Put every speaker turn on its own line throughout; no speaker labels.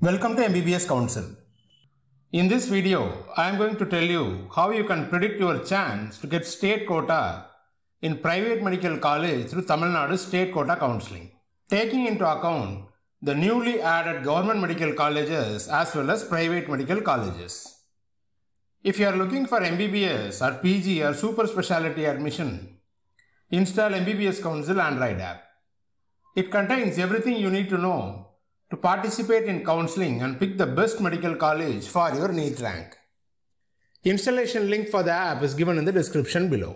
Welcome to MBBSCouncil. In this video, I am going to tell you how you can predict your chance to get state quota in private medical college through Tamil Nadu State Quota Counselling, taking into account the newly added government medical colleges as well as private medical colleges. If you are looking for MBBS or PG or super speciality admission, install MBBSCouncil Android app. It contains everything you need to know to participate in counseling and pick the best medical college for your NEET rank. Installation link for the app is given in the description below.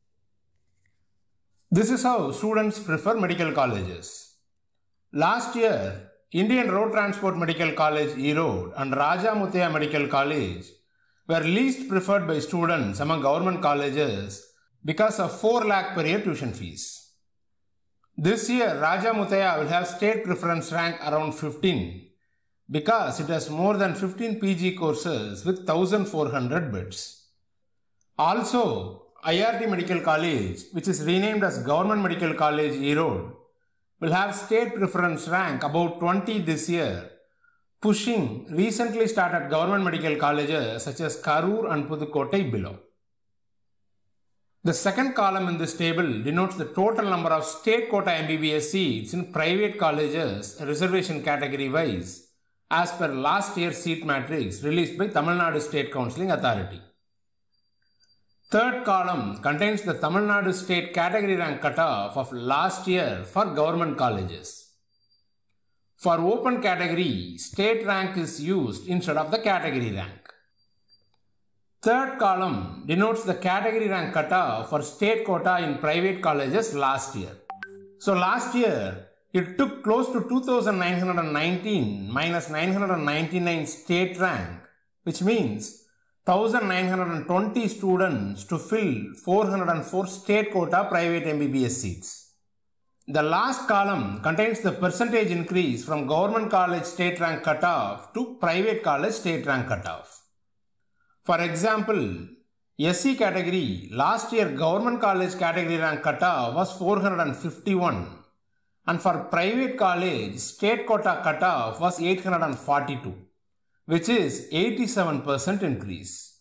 This is how students prefer medical colleges. Last year, Indian Road Transport Medical College Erode and Muthiah Medical College were least preferred by students among government colleges because of 4 lakh per year tuition fees. This year, Muthiah will have state preference rank around 15 because it has more than 15 PG courses with 1400 beds. Also, IRT Medical College, which is renamed as Government Medical College Erode, will have state preference rank about 20 this year, pushing recently started government medical colleges such as Karur and Pudukottai below. The second column in this table denotes the total number of state quota MBBS seats in private colleges reservation category wise as per last year's seat matrix released by Tamil Nadu State Counselling Authority. Third column contains the Tamil Nadu State category rank cutoff of last year for government colleges. For open category, state rank is used instead of the category rank. Third column denotes the category rank cutoff for state quota in private colleges last year. So last year, it took close to 2,919 minus 999 state rank, which means 1,920 students to fill 404 state quota private MBBS seats. The last column contains the percentage increase from government college state rank cutoff to private college state rank cutoff. For example, SC category, last year government college category rank cutoff was 451 and for private college state quota cutoff was 842, which is 87% increase.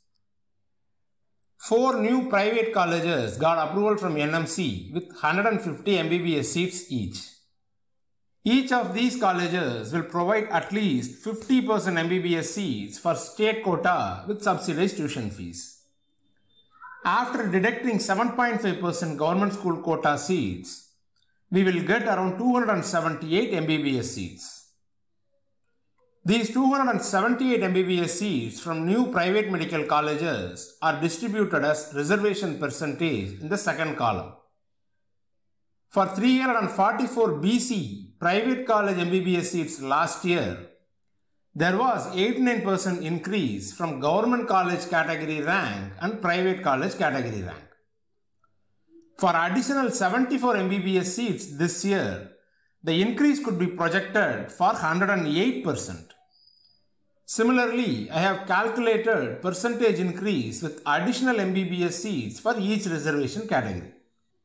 4 new private colleges got approval from NMC with 150 MBBS seats each. Each of these colleges will provide at least 50% MBBS seats for state quota with subsidized tuition fees. After deducting 7.5% government school quota seats, we will get around 278 MBBS seats. These 278 MBBS seats from new private medical colleges are distributed as reservation percentage in the second column. For 344 BC private college MBBS seats last year, there was 89% increase from government college category rank and private college category rank. For additional 74 MBBS seats this year, the increase could be projected for 108%. Similarly, I have calculated percentage increase with additional MBBS seats for each reservation category.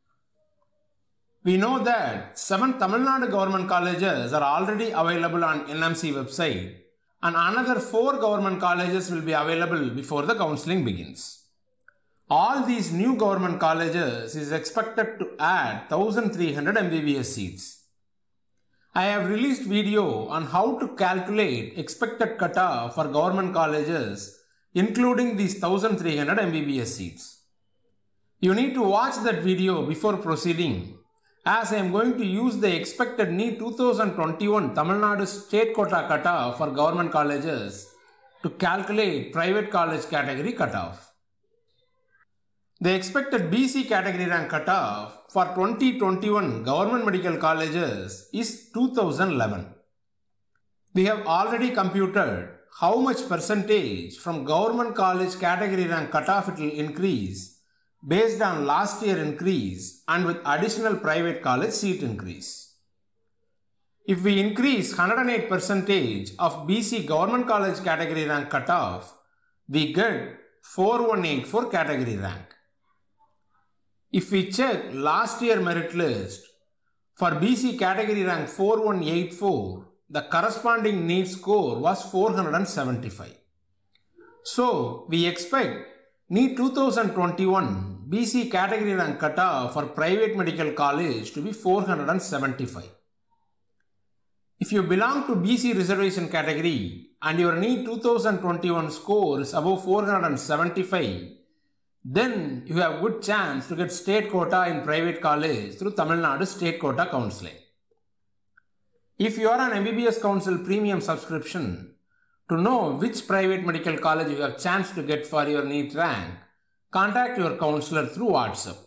We know that 7 Tamil Nadu government colleges are already available on NMC website and another 4 government colleges will be available before the counselling begins. All these new government colleges is expected to add 1300 MBBS seats. I have released video on how to calculate expected cutoff for government colleges including these 1300 MBBS seats. You need to watch that video before proceeding, as I am going to use the expected NEET 2021 Tamil Nadu State Quota cutoff for government colleges to calculate private college category cutoff. The expected BC category rank cutoff for 2021 government medical colleges is 2011. We have already computed how much percentage from government college category rank cutoff it will increase based on last year increase and with additional private college seat increase. If we increase 108% of BC government college category rank cutoff, we get 4184 category rank. If we check last year merit list, for BC category rank 4184, the corresponding NEET score was 475. So, we expect NEET 2021 BC category rank cutoff for private medical college to be 475. If you belong to BC reservation category and your NEET 2021 score is above 475, then you have good chance to get state quota in private college through Tamil Nadu State Quota Counselling. If you are on MBBS Council premium subscription, to know which private medical college you have chance to get for your NEET rank, contact your counselor through WhatsApp.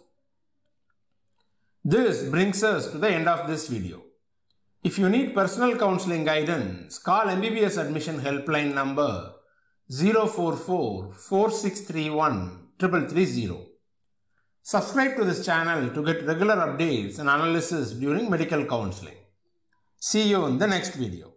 This brings us to the end of this video. If you need personal counseling guidance, call MBBS admission helpline number 044 4631 3330. Subscribe to this channel to get regular updates and analysis during medical counseling. See you in the next video.